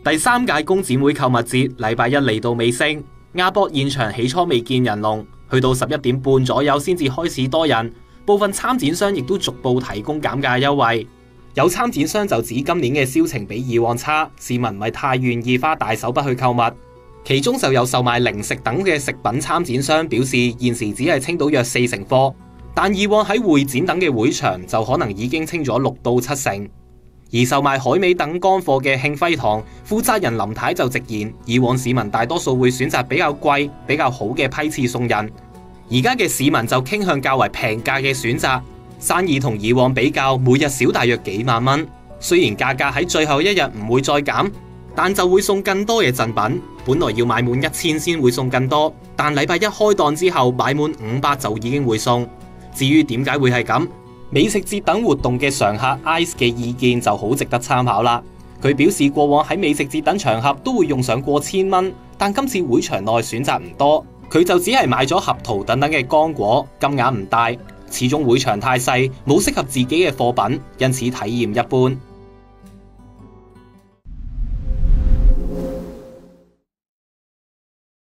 第三屆工展會購物節禮拜一嚟到尾聲，亞博現場起初未見人龍，去到11點半左右先至開始多人。部分參展商亦都逐步提供減價優惠。有參展商就指今年嘅銷情比以往差，市民唔係太願意花大手筆去購物。其中就有售賣零食等嘅食品參展商表示，現時只係清到約40%貨，但以往喺會展等嘅會場就可能已經清咗6到7成。而售賣海味等乾貨嘅慶輝堂負責人林太就直言，以往市民大多數會選擇比較貴、比較好嘅批次送人，而家嘅市民就傾向較為平價嘅選擇，生意同以往比較，每日少大約幾萬蚊。雖然價格喺最後一日唔會再減，但就會送更多嘅贈品。本來要買滿1000先會送更多，但禮拜一開檔之後買滿500就已經會送。至於點解會係咁？美食節等活動嘅常客 Ice 嘅意見就好值得參考啦。佢表示過往喺美食節等場合都會用上過千蚊，但今次會場內選擇唔多，佢就只係買咗合桃等等嘅乾果，金額唔大。始終會場太細，冇適合自己嘅貨品，因此體驗一般。